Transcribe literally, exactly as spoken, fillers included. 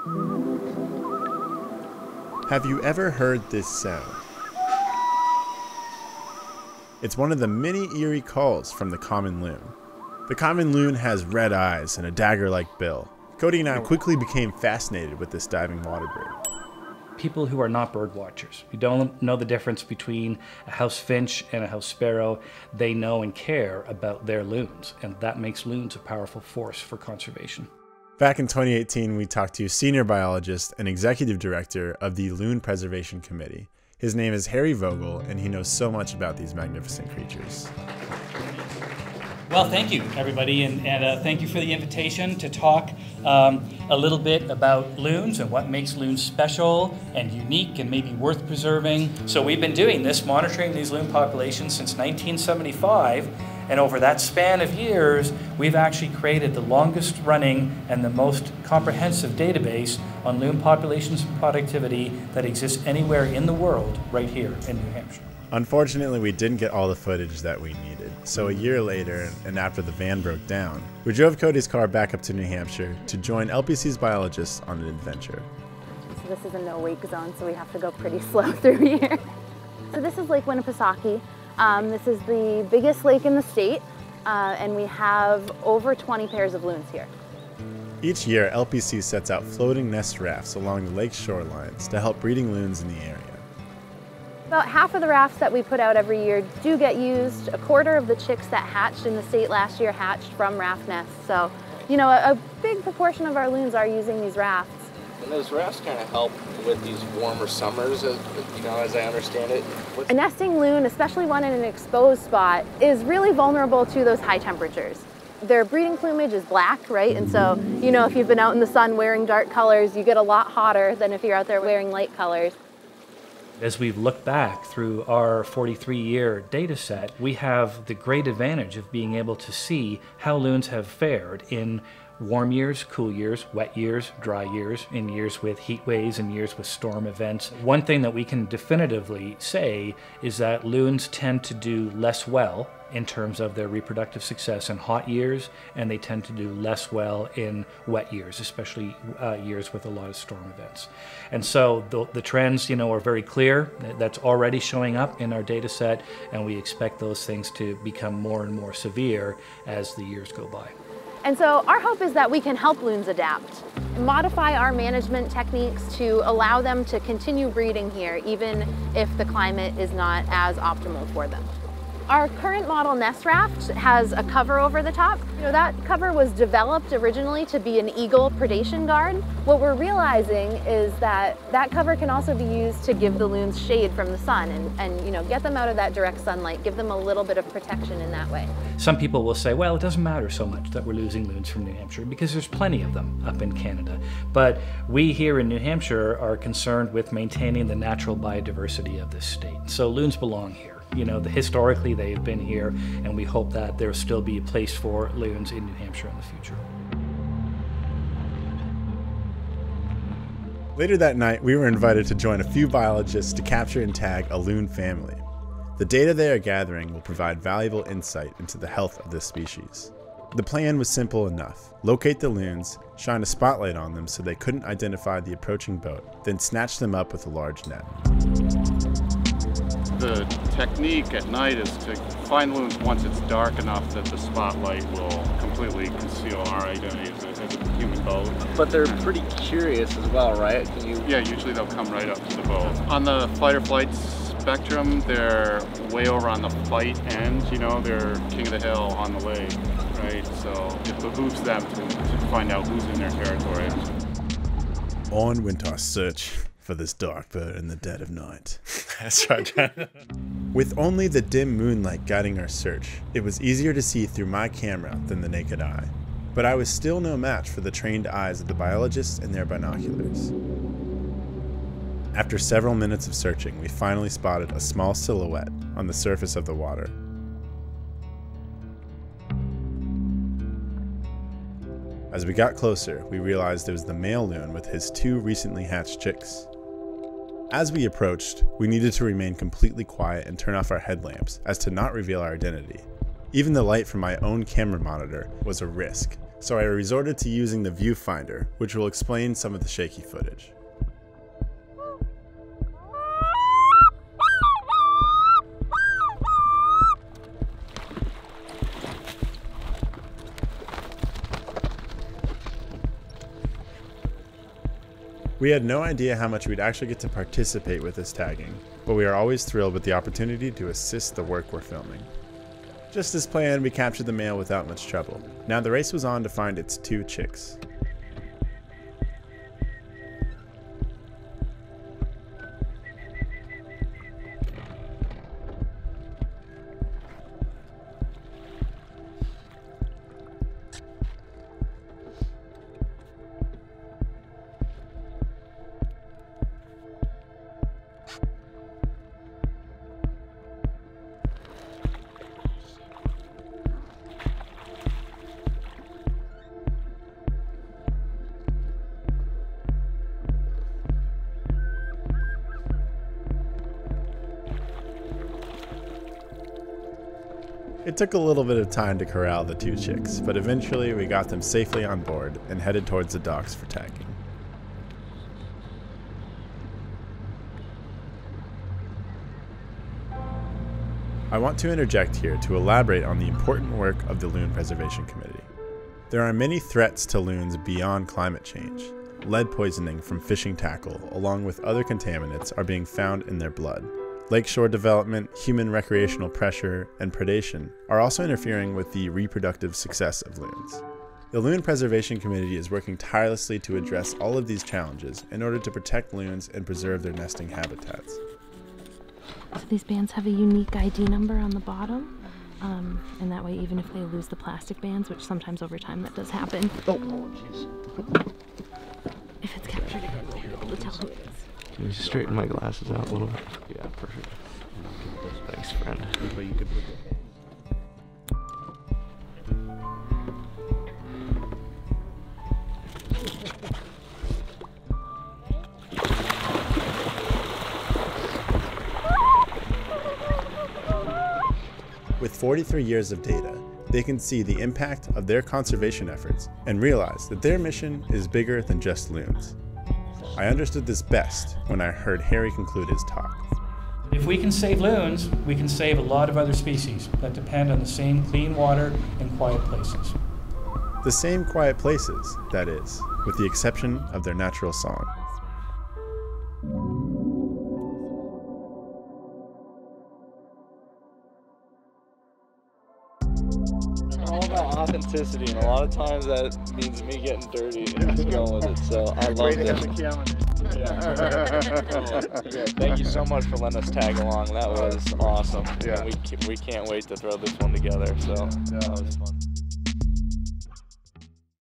Have you ever heard this sound? It's one of the many eerie calls from the common loon. The common loon has red eyes and a dagger-like bill. Cody and I quickly became fascinated with this diving waterbird. People who are not bird watchers, who don't know the difference between a house finch and a house sparrow, they know and care about their loons, and that makes loons a powerful force for conservation. Back in twenty eighteen, we talked to senior biologist and executive director of the Loon Preservation Committee. His name is Harry Vogel, and he knows so much about these magnificent creatures. Well, thank you, everybody, and, and uh, thank you for the invitation to talk um, a little bit about loons and what makes loons special and unique and maybe worth preserving. So we've been doing this, monitoring these loon populations since nineteen seventy-five, and over that span of years, we've actually created the longest running and the most comprehensive database on loon populations and productivity that exists anywhere in the world right here in New Hampshire. Unfortunately, we didn't get all the footage that we needed. So a year later, and after the van broke down, we drove Cody's car back up to New Hampshire to join L P C's biologists on an adventure. So this is a no-wake zone, so we have to go pretty slow through here. So this is Lake Winnipesaukee. Um, this is the biggest lake in the state, uh, and we have over twenty pairs of loons here. Each year, L P C sets out floating nest rafts along the lake shorelines to help breeding loons in the area. About half of the rafts that we put out every year do get used. A quarter of the chicks that hatched in the state last year hatched from raft nests. So, you know, a, a big proportion of our loons are using these rafts. And those rafts kind of help with these warmer summers, as, you know, as I understand it. What's a nesting loon, especially one in an exposed spot, is really vulnerable to those high temperatures. Their breeding plumage is black, right? And so, you know, if you've been out in the sun wearing dark colors, you get a lot hotter than if you're out there wearing light colors. As we've looked back through our forty-three year data set, we have the great advantage of being able to see how loons have fared in warm years, cool years, wet years, dry years, in years with heat waves and years with storm events. One thing that we can definitively say is that loons tend to do less well in terms of their reproductive success in hot years, and they tend to do less well in wet years, especially uh, years with a lot of storm events. And so the, the trends, you know, are very clear. That's already showing up in our data set, and we expect those things to become more and more severe as the years go by. And so our hope is that we can help loons adapt, modify our management techniques to allow them to continue breeding here, even if the climate is not as optimal for them. Our current model nest raft has a cover over the top. You know, that cover was developed originally to be an eagle predation guard. What we're realizing is that that cover can also be used to give the loons shade from the sun and, and you know, get them out of that direct sunlight, give them a little bit of protection in that way. Some people will say, well, it doesn't matter so much that we're losing loons from New Hampshire because there's plenty of them up in Canada. But we here in New Hampshire are concerned with maintaining the natural biodiversity of this state. So loons belong here. You know, the, historically they've been here, and we hope that there will still be a place for loons in New Hampshire in the future. Later that night, we were invited to join a few biologists to capture and tag a loon family. The data they are gathering will provide valuable insight into the health of this species. The plan was simple enough. Locate the loons, shine a spotlight on them so they couldn't identify the approaching boat, then snatch them up with a large net. The technique at night is to find loons once it's dark enough that the spotlight will completely conceal our identity as a, as a human boat. But they're pretty curious as well, right? Can you... Yeah, usually they'll come right up to the boat. On the fight or flight spectrum, they're way over on the fight end, you know, they're king of the hill on the lake, right? So it behooves them to, to find out who's in their territory. On went our search for this dark bird in the dead of night. That's right. With only the dim moonlight guiding our search, it was easier to see through my camera than the naked eye. But I was still no match for the trained eyes of the biologists and their binoculars. After several minutes of searching, we finally spotted a small silhouette on the surface of the water. As we got closer, we realized it was the male loon with his two recently hatched chicks. As we approached, we needed to remain completely quiet and turn off our headlamps as to not reveal our identity. Even the light from my own camera monitor was a risk, so I resorted to using the viewfinder, which will explain some of the shaky footage. We had no idea how much we'd actually get to participate with this tagging, but we are always thrilled with the opportunity to assist the work we're filming. Just as planned, we captured the male without much trouble. Now the race was on to find its two chicks. It took a little bit of time to corral the two chicks, but eventually we got them safely on board and headed towards the docks for tagging. I want to interject here to elaborate on the important work of the Loon Preservation Committee. There are many threats to loons beyond climate change. Lead poisoning from fishing tackle, along with other contaminants, are being found in their blood. Lakeshore development, human recreational pressure, and predation are also interfering with the reproductive success of loons. The Loon Preservation Committee is working tirelessly to address all of these challenges in order to protect loons and preserve their nesting habitats. So these bands have a unique I D number on the bottom, um, and that way even if they lose the plastic bands, which sometimes over time that does happen, Oh, jeez. if it's captured again, we'll be able to tell who it is. Can you straighten my glasses out a little bit? Yeah, perfect. Thanks, friend. With forty-three years of data, they can see the impact of their conservation efforts and realize that their mission is bigger than just loons. I understood this best when I heard Harry conclude his talk. If we can save loons, we can save a lot of other species that depend on the same clean water and quiet places. The same quiet places, that is, with the exception of their natural song. All about authenticity, and a lot of times that means me getting dirty and just going with it. So I love it. Yeah. Thank you so much for letting us tag along. That was awesome. Yeah. And we we can't wait to throw this one together. So that was fun.